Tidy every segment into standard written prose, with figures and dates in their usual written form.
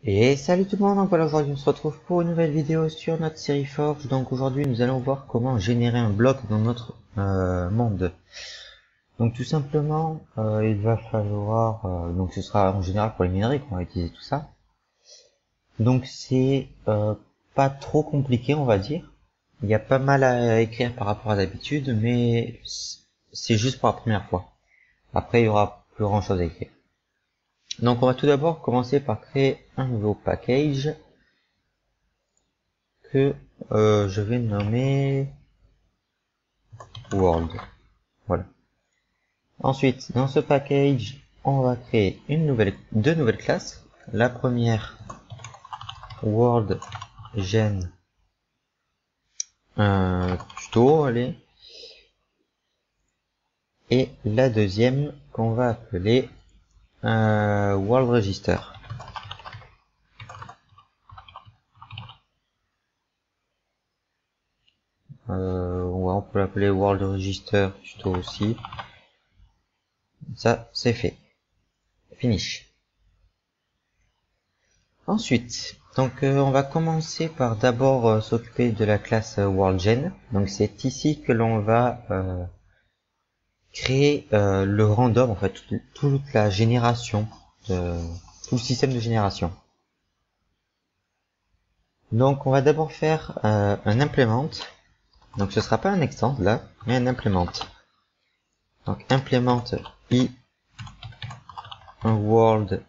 Et salut tout le monde, donc voilà, aujourd'hui on se retrouve pour une nouvelle vidéo sur notre série Forge. Donc aujourd'hui nous allons voir comment générer un bloc dans notre monde. Donc tout simplement il va falloir, donc ce sera en général pour les minerais qu'on va utiliser tout ça. Donc c'est pas trop compliqué on va dire. Il y a pas mal à écrire par rapport à d'habitude, mais c'est juste pour la première fois. Après il y aura plus grand chose à écrire. Donc on va tout d'abord commencer par créer un nouveau package que je vais nommer World. Voilà. Ensuite, dans ce package, on va créer deux nouvelles classes. La première, World Gen Tuto, allez. Et la deuxième qu'on va appeler World Register. Ouais, on peut l'appeler World Register Tuto aussi. Ça, c'est fait. Finish. Ensuite, donc on va commencer par d'abord s'occuper de la classe WorldGen. Donc c'est ici que l'on va créer le random, en fait, toute la génération, tout le système de génération. Donc on va d'abord faire un implement. Donc ce sera pas un extend là, mais un implement. Donc implement i un world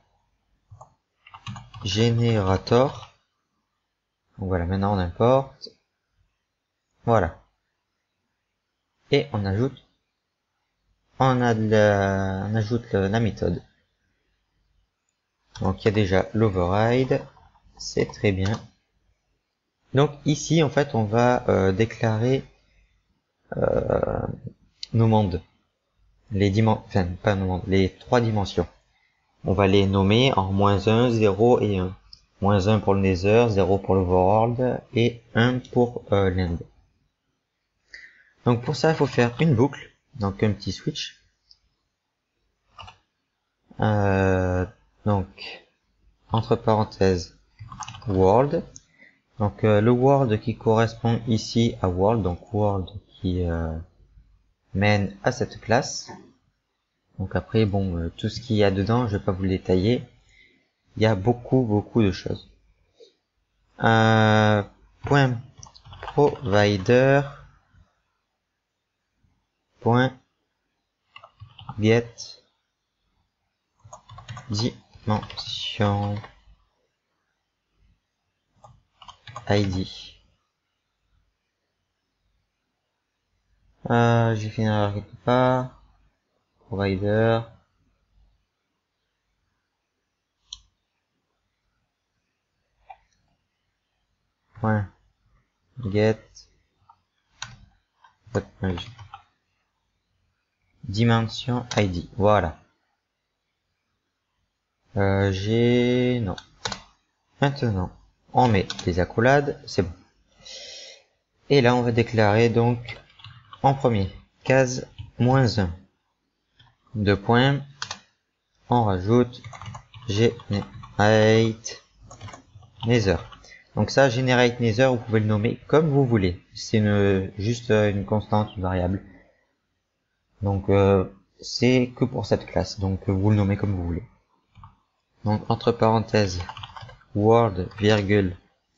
generator. Donc voilà, maintenant on importe. Voilà. Et on ajoute on ajoute la méthode. Donc il y a déjà l'override, c'est très bien. Donc ici en fait on va déclarer nos mondes, les trois dimensions. On va les nommer en -1, 0 et 1. -1 pour le Nether, 0 pour l'Overworld et 1 pour l'End. Donc pour ça il faut faire une boucle, donc un petit switch. Donc entre parenthèses world. Donc le world qui correspond ici à world, donc world qui mène à cette classe. Donc après bon, tout ce qu'il y a dedans, je vais pas vous le détailler. Il y a beaucoup de choses. Point provider point get dimension id. J'ai fait une erreur quelque part. Provider point get dimension id. Voilà. Non. Maintenant, on met des accolades, c'est bon. Et là, on va déclarer donc en premier case -1. 2 points. On rajoute generate nether. Donc ça, generate nether, vous pouvez le nommer comme vous voulez. C'est juste une constante, une variable. Donc c'est que pour cette classe. Donc vous le nommez comme vous voulez. Donc entre parenthèses world virgule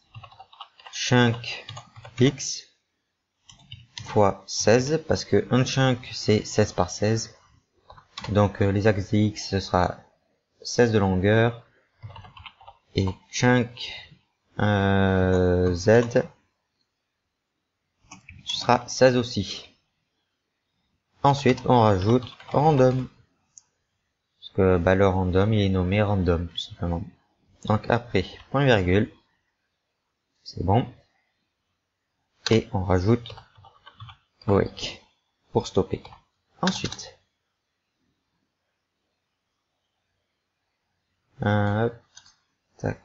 chunk x fois 16 parce que un chunk c'est 16 par 16. Donc les axes de x ce sera 16 de longueur et chunk z ce sera 16 aussi. Ensuite on rajoute random parce que bah, le random il est nommé random tout simplement. Donc après point virgule, c'est bon, et on rajoute break pour stopper. Ensuite tac,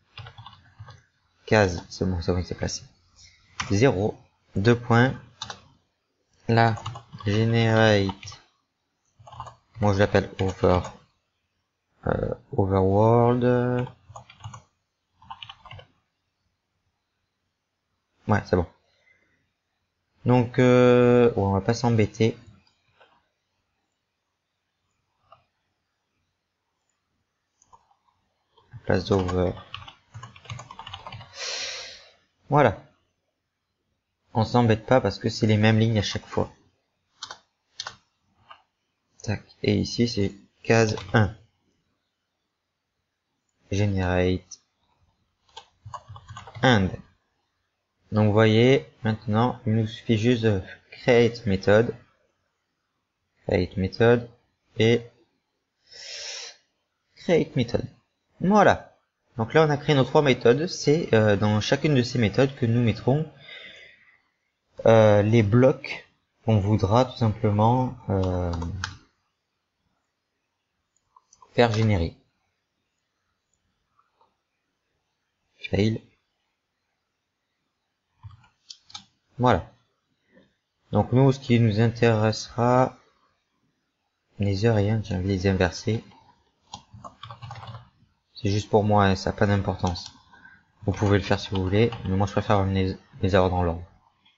case, c'est bon, il s'est placé. 0, 2 points, la generate, moi je l'appelle overworld, Ouais, c'est bon. Donc, on va pas s'embêter. Place d'over. Voilà. On s'embête pas parce que c'est les mêmes lignes à chaque fois. Tac. Et ici, c'est case 1. Generate. And. Donc, vous voyez, maintenant, il nous suffit juste de create method. Create method. Et create method. Voilà. Donc là, on a créé nos 3 méthodes. C'est dans chacune de ces méthodes que nous mettrons les blocs qu'on voudra tout simplement faire générer. Fail. Voilà. Donc nous, ce qui nous intéressera, les heures et un, j'ai envie de les inverser. C'est juste pour moi, hein, ça n'a pas d'importance. Vous pouvez le faire si vous voulez, mais moi je préfère amener les heures dans l'ordre.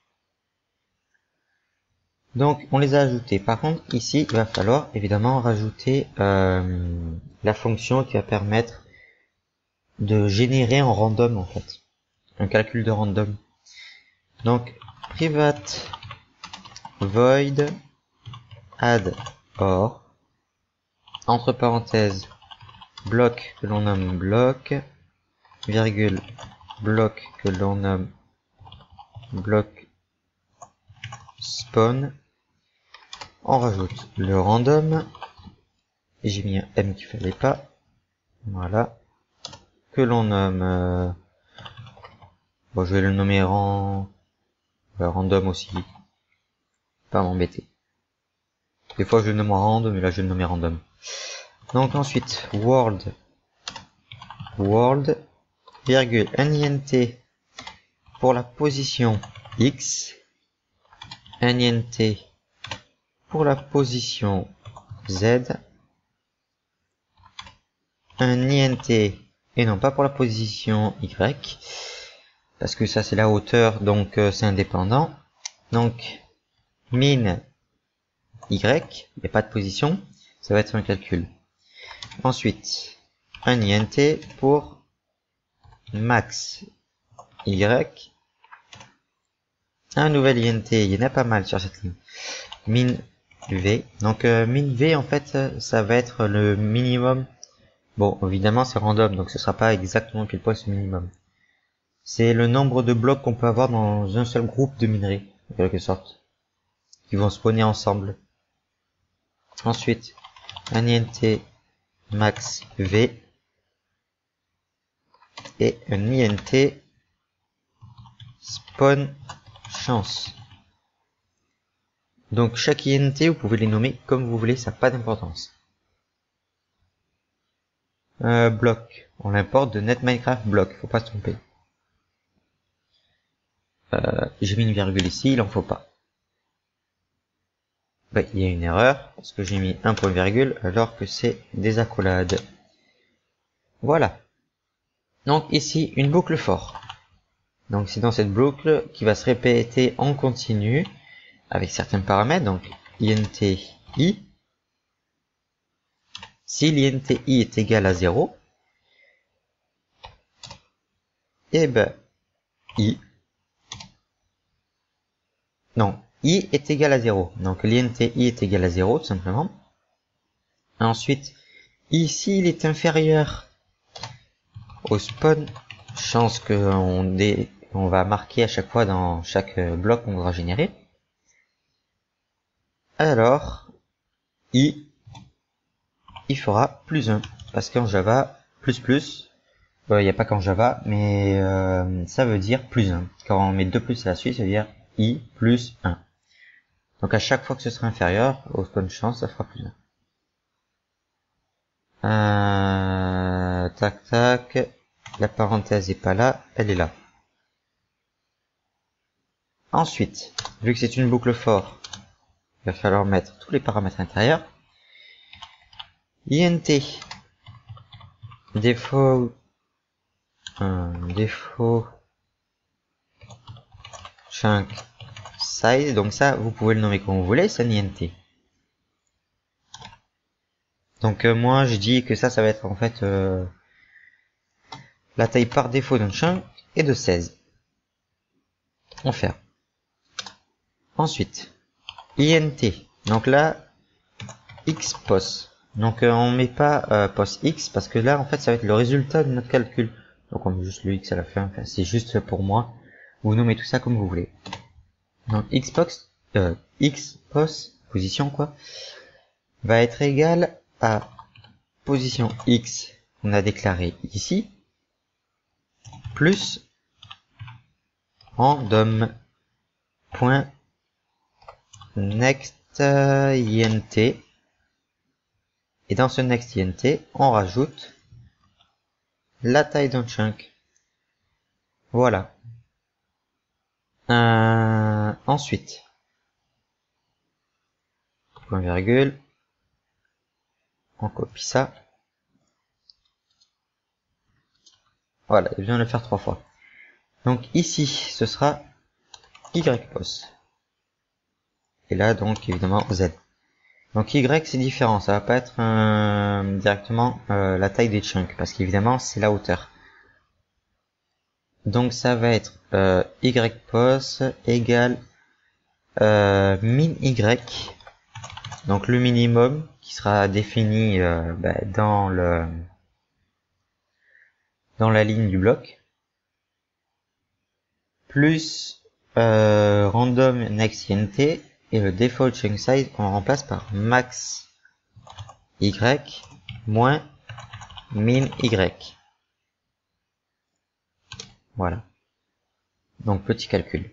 Donc on les a ajoutés. Par contre ici il va falloir évidemment rajouter la fonction qui va permettre de générer en random en fait. Un calcul de random. Donc private void add or entre parenthèses bloc que l'on nomme bloc virgule bloc que l'on nomme bloc spawn. On rajoute le random. Et j'ai mis un M qu'il fallait pas. Voilà. Que l'on nomme... bon, je vais le nommer random aussi. Pas m'embêter. Des fois je le nomme random, mais là je vais le nommer random. Donc ensuite, world, virgule, un int pour la position X, un int pour la position Z, un int et non pas pour la position Y, parce que ça c'est la hauteur, donc c'est indépendant. Donc min Y, il n'y a pas de position, ça va être un calcul. Ensuite, un int pour max Y, un nouvel int, il y en a pas mal sur cette ligne, min V. Donc min V en fait ça va être le minimum. Bon, évidemment c'est random, donc ce sera pas exactement pile poil ce minimum. C'est le nombre de blocs qu'on peut avoir dans un seul groupe de minerais, en quelque sorte, qui vont spawner ensemble. Ensuite, un int max V et un int spawn chance. Donc chaque int, vous pouvez les nommer comme vous voulez, ça n'a pas d'importance. Bloc, on l'importe de NetMinecraft bloc, faut pas se tromper. J'ai mis une virgule ici, il en faut pas. Ben, il y a une erreur, parce que j'ai mis un point virgule alors que c'est des accolades. Voilà. Donc ici, une boucle for. Donc c'est dans cette boucle qui va se répéter en continu avec certains paramètres. Donc int i. Si l'int i est égal à 0, et ben i. Non, i est égal à 0. Donc l'int i est égal à 0 tout simplement. Ensuite, ici il est inférieur au spawn, chance on va marquer à chaque fois dans chaque bloc qu'on voudra générer. Alors, il fera plus 1, parce qu'en Java, il n'y a pas qu'en Java, mais ça veut dire plus 1. Quand on met 2 plus à la suite, ça veut dire i plus 1. Donc à chaque fois que ce sera inférieur au spawn chance, ça fera plus 1. Tac tac, la parenthèse est pas là, elle est là. Ensuite, vu que c'est une boucle for, il va falloir mettre tous les paramètres intérieurs. int défaut chunk size, donc ça vous pouvez le nommer comme vous voulez, c'est un int. Donc moi je dis que ça va être en fait la taille par défaut d'un chunk est de 16. On fait. Ensuite int, donc là xpos, donc on met pas pos x parce que là en fait ça va être le résultat de notre calcul, donc on met juste le x à la fin, enfin, c'est juste pour moi, vous nommez tout ça comme vous voulez. Donc xpos position quoi va être égal à position x qu'on a déclaré ici plus random point next int, et dans ce next int on rajoute la taille d'un chunk. Voilà. Ensuite point virgule, on copie ça. Voilà, il vient de le faire 3 fois. Donc ici ce sera ypos, et là donc évidemment z. Donc y c'est différent, ça va pas être directement la taille des chunks, parce qu'évidemment c'est la hauteur. Donc ça va être ypos égale min y, donc le minimum qui sera défini dans la ligne du bloc, plus random next int, et le default chunk size on remplace par max y moins min y. Voilà. Donc petit calcul.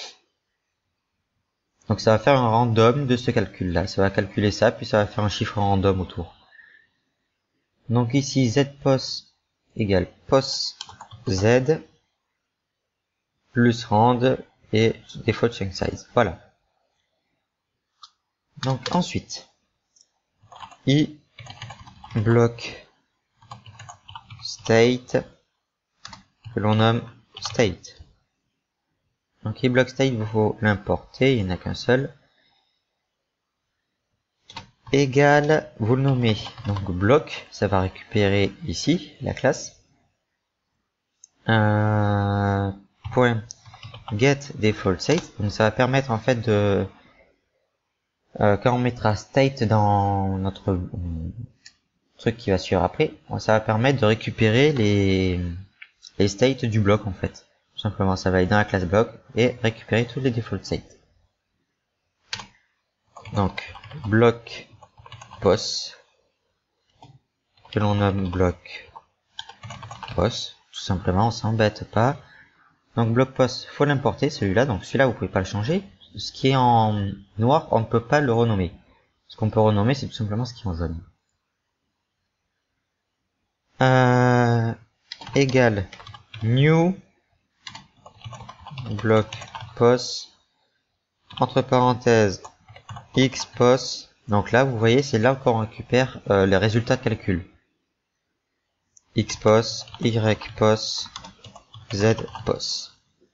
Donc ça va faire un random de ce calcul là, ça va calculer ça, puis ça va faire un chiffre random autour. Donc ici zpos égale pos z plus rand et default chunk size. Voilà. Donc ensuite i block state que l'on nomme state. Donc i block state, il faut l'importer, il n'y en a qu'un seul. Égal, vous le nommez donc bloc, ça va récupérer ici la classe. Point get default state, donc ça va permettre en fait de quand on mettra state dans notre truc qui va suivre après, ça va permettre de récupérer les states du bloc en fait. Tout simplement, ça va aller dans la classe bloc et récupérer tous les default states. Donc bloc pos que l'on nomme bloc pos, tout simplement, on s'embête pas. Donc bloc pos, faut l'importer celui-là, donc celui-là vous pouvez pas le changer. Ce qui est en noir, on ne peut pas le renommer. Ce qu'on peut renommer, c'est tout simplement ce qui est en jaune. Égal new bloc pos entre parenthèses xpos. Donc là, vous voyez, c'est là qu'on récupère les résultats de calcul. Xpos, ypos, zpos.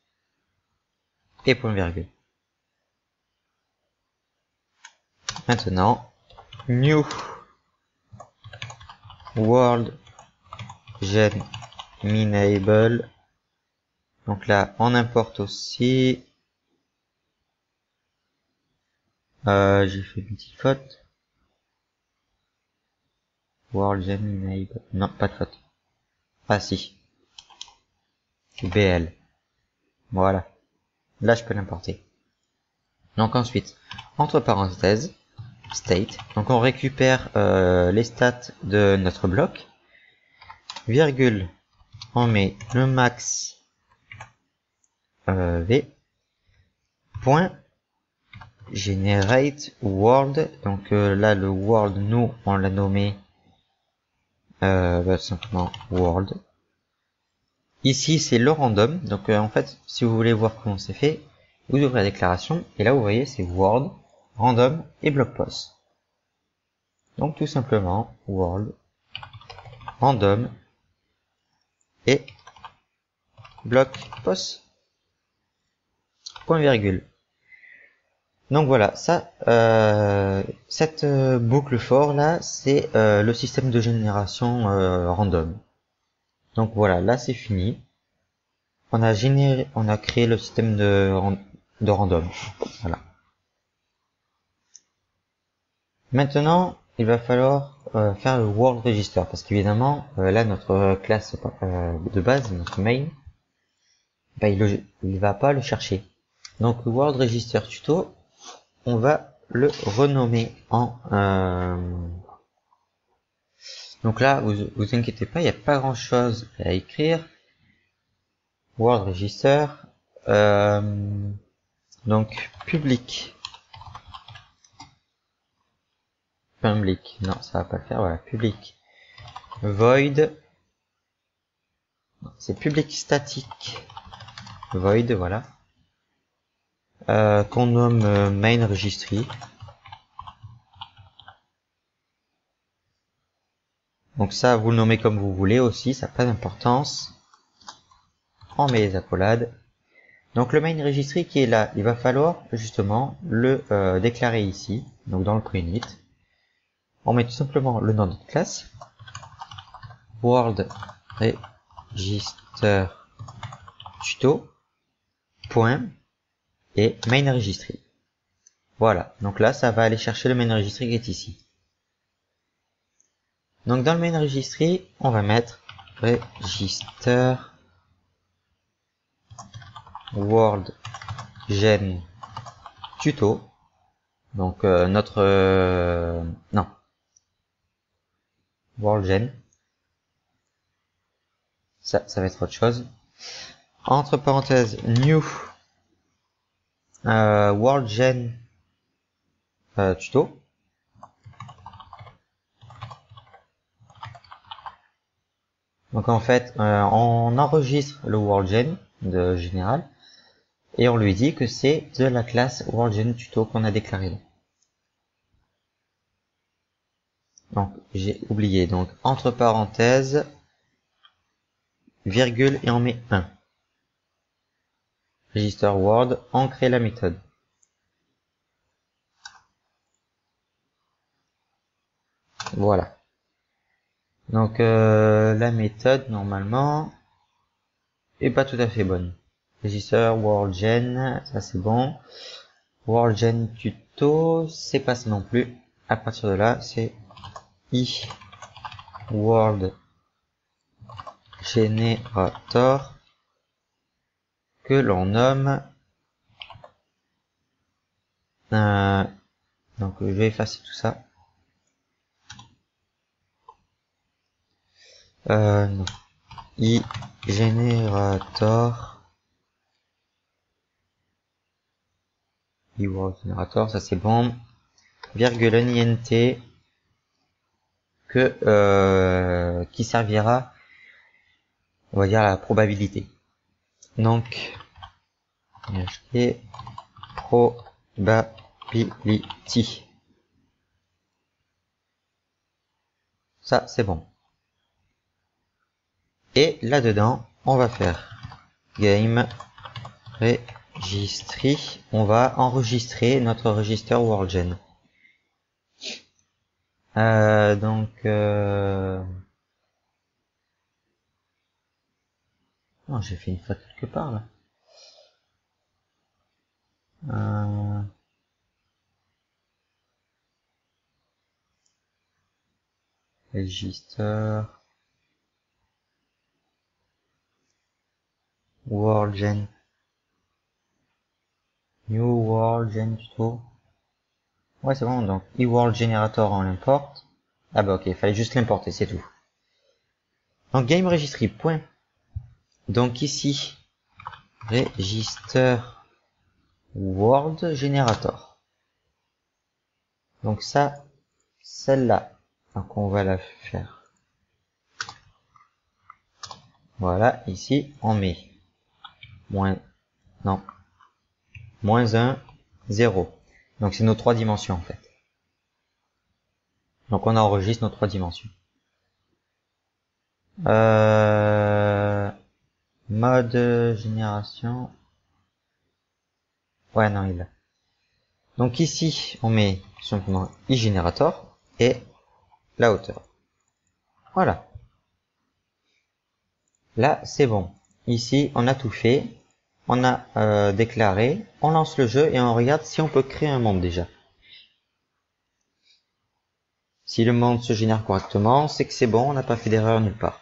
Et point virgule. Maintenant, new world gen minable. Donc là, on importe aussi. J'ai fait une petite faute. World gen minable. Non, pas de faute. Ah si. BL. Voilà. Là, je peux l'importer. Donc ensuite, entre parenthèses, state. Donc on récupère les stats de notre bloc. Virgule. On met le max v. Point. Generate world. Donc là, le world, nous, on l'a nommé simplement world. Ici, c'est le random. Donc en fait, si vous voulez voir comment c'est fait, vous ouvrez la déclaration et là vous voyez c'est world, random et bloc pos. Donc tout simplement world, random et bloc pos. point virgule. Donc voilà, ça, cette boucle for là, c'est le système de génération random. Donc voilà, là c'est fini. On a créé le système de random. Voilà. Maintenant, il va falloir faire le world register parce qu'évidemment, là notre classe de base, notre main, bah, il va pas le chercher. Donc le world register tuto, on va le renommer en donc là, vous inquiétez pas, il n'y a pas grand chose à écrire. World register, donc public, non, ça va pas le faire, voilà, public, void, c'est public statique, void, voilà, qu'on nomme main registry. Donc ça, vous le nommez comme vous voulez aussi, ça n'a pas d'importance. On met les accolades. Donc le main registry qui est là, il va falloir justement le déclarer ici, donc dans le pre-init. On met tout simplement le nom de notre classe, world register tuto point et main registry. Voilà, donc là ça va aller chercher le main registry qui est ici. Donc dans le main registry, on va mettre register world gen tuto. Donc notre non world gen, ça va être autre chose. Entre parenthèses new world gen tuto. Donc en fait, on enregistre le worldgen de général et on lui dit que c'est de la classe worldgen tuto qu'on a déclaré. Donc j'ai oublié, donc entre parenthèses, virgule et on met 1. Register word, on crée la méthode. Voilà. Donc la méthode normalement est pas tout à fait bonne. Register worldgen, ça c'est bon. Worldgen tuto, c'est pas ça non plus. À partir de là, c'est i world generator que l'on nomme donc je vais effacer tout ça. Non. I generator i world generator, ça c'est bon. Virgule int que qui servira, on va dire, à la probabilité. Donc php probability, ça c'est bon. Et là-dedans, on va faire game registry. On va enregistrer notre register worldgen. Non, j'ai fait une faute quelque part là. Register worldgen, new worldgen tuto. Ouais, c'est bon, donc eWorld Generator on l'importe. Ah bah ok, il fallait juste l'importer, c'est tout. Donc game registry, point. Donc ici, register world generator. Donc ça, celle-là, donc on va la faire. Voilà, ici on met moins 1, 0. Donc c'est nos 3 dimensions en fait. Donc on enregistre nos 3 dimensions. Mode génération. Ouais, non, il a. Donc ici, on met simplement iGenerator et la hauteur. Voilà. Là, c'est bon. Ici, on a tout fait. On a déclaré. On lance le jeu et on regarde si on peut créer un monde déjà. Si le monde se génère correctement, c'est que c'est bon, on n'a pas fait d'erreur nulle part.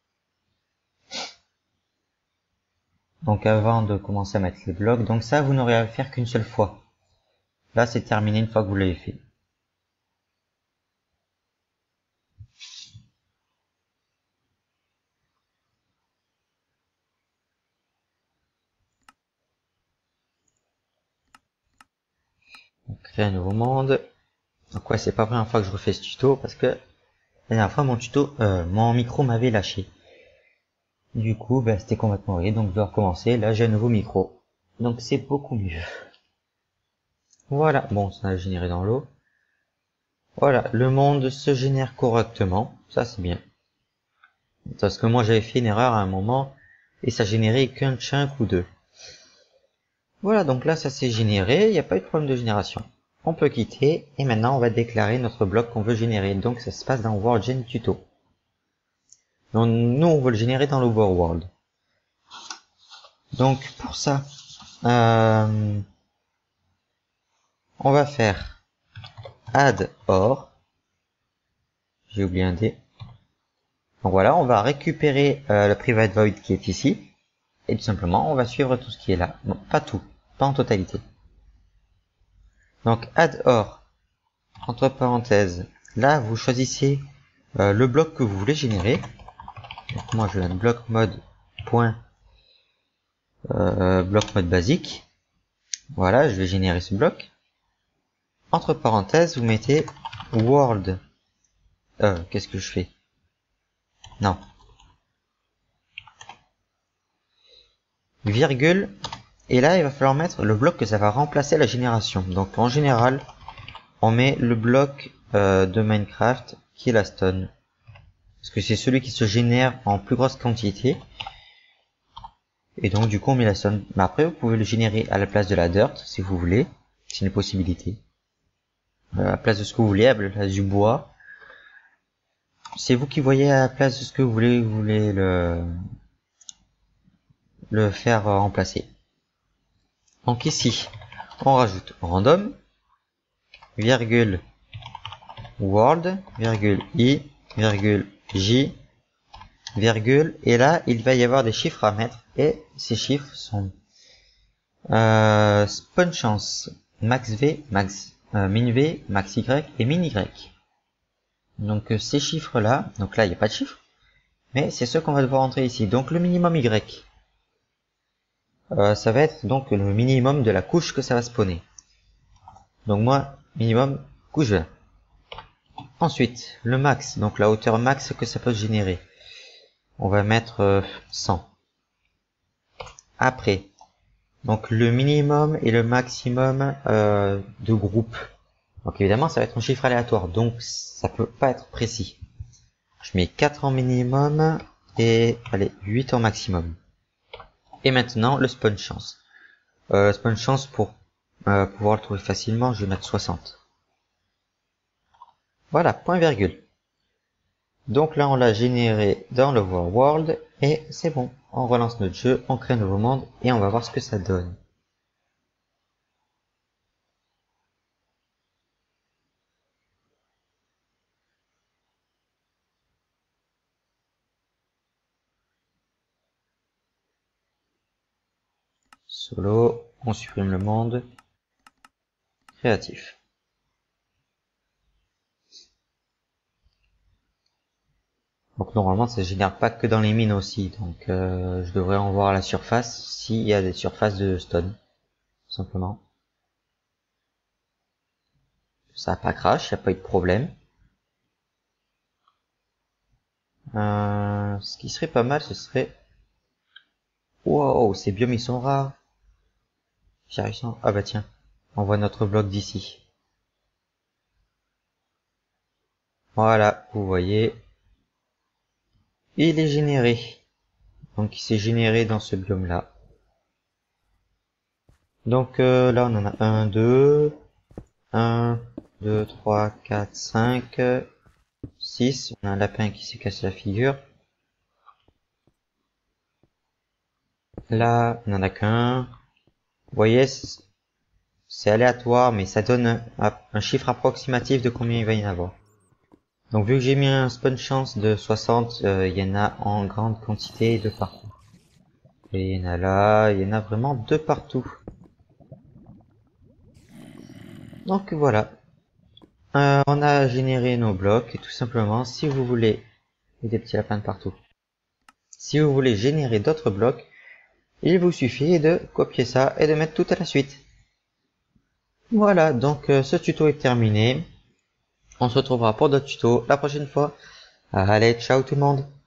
Donc avant de commencer à mettre les blocs, donc ça, vous n'aurez à le faire qu'une seule fois. Là, c'est terminé une fois que vous l'avez fait. Donc, créer un nouveau monde. Donc ouais, c'est pas la première fois que je refais ce tuto parce que la dernière fois mon micro m'avait lâché. Du coup, ben, c'était complètement horrible, donc je dois recommencer. Là, j'ai un nouveau micro, donc c'est beaucoup mieux. Voilà, bon, ça a généré dans l'eau. Voilà, le monde se génère correctement, ça c'est bien. Parce que moi j'avais fait une erreur à un moment et ça générait qu'un chunk ou deux. Voilà, donc là ça s'est généré, il n'y a pas eu de problème de génération. On peut quitter et maintenant on va déclarer notre bloc qu'on veut générer. Donc ça se passe dans World Gen Tuto. Donc nous on veut le générer dans l'Overworld. Donc pour ça, on va faire add or. J'ai oublié un D. Donc voilà, on va récupérer le private void qui est ici. Et tout simplement, on va suivre tout ce qui est là. Non, pas tout, pas en totalité. Donc add or, entre parenthèses, là vous choisissez le bloc que vous voulez générer. Donc moi je vais bloc mode point bloc mode basique. Voilà, je vais générer ce bloc. Entre parenthèses, vous mettez world. Qu'est-ce que je fais? Non. Virgule. Et là, il va falloir mettre le bloc que ça va remplacer la génération. Donc en général, on met le bloc de Minecraft qui est la stone. Parce que c'est celui qui se génère en plus grosse quantité. Et donc du coup on met la stone. Mais après vous pouvez le générer à la place de la dirt si vous voulez. C'est une possibilité. À la place de ce que vous voulez, à la place du bois. C'est vous qui voyez à la place de ce que vous voulez le faire remplacer. Donc ici, on rajoute random, virgule, world, virgule i, virgule j, virgule, et là, il va y avoir des chiffres à mettre, et ces chiffres sont spawn chance, max v, min v, max y et min y. Donc ces chiffres là, donc là il n'y a pas de chiffres, mais c'est ceux qu'on va devoir entrer ici. Donc le minimum y, ça va être donc le minimum de la couche que ça va spawner. Donc moi, minimum couche 20. Ensuite, le max, donc la hauteur max que ça peut générer. On va mettre 100. Après, donc le minimum et le maximum de groupe. Donc évidemment, ça va être un chiffre aléatoire, donc ça peut pas être précis. Je mets 4 en minimum et allez 8 en maximum. Et maintenant, le spawn chance. Spawn chance pour pouvoir le trouver facilement, je vais mettre 60. Voilà, point virgule. Donc là, on l'a généré dans l'Overworld et c'est bon. On relance notre jeu, on crée un nouveau monde et on va voir ce que ça donne. Solo, on supprime le monde. Créatif. Donc normalement ça ne génère pas que dans les mines aussi, donc je devrais en voir à la surface s'il y a des surfaces de stone, tout simplement. Ça n'a pas crash, il n'y a pas eu de problème. Ce qui serait pas mal, ce serait... Wow, ces biomes ils sont rares. J'arrive sans... Ah bah tiens, on voit notre bloc d'ici. Voilà, vous voyez. Il est généré. Donc il s'est généré dans ce biome là. Donc là on en a 1, 2, 1, 2, 3, 4, 5, 6. On a un lapin qui s'est cassé la figure. Là, on en a qu'un. Vous voyez, c'est aléatoire, mais ça donne un chiffre approximatif de combien il va y en avoir. Donc vu que j'ai mis un spawn chance de 60, il y en a en grande quantité de partout. Et il y en a là, il y en a vraiment de partout. Donc voilà. On a généré nos blocs et tout simplement, si vous voulez, il y a des petits lapins de partout. Si vous voulez générer d'autres blocs, il vous suffit de copier ça et de mettre tout à la suite. Voilà, donc ce tuto est terminé. On se retrouvera pour d'autres tutos la prochaine fois. Allez, ciao tout le monde!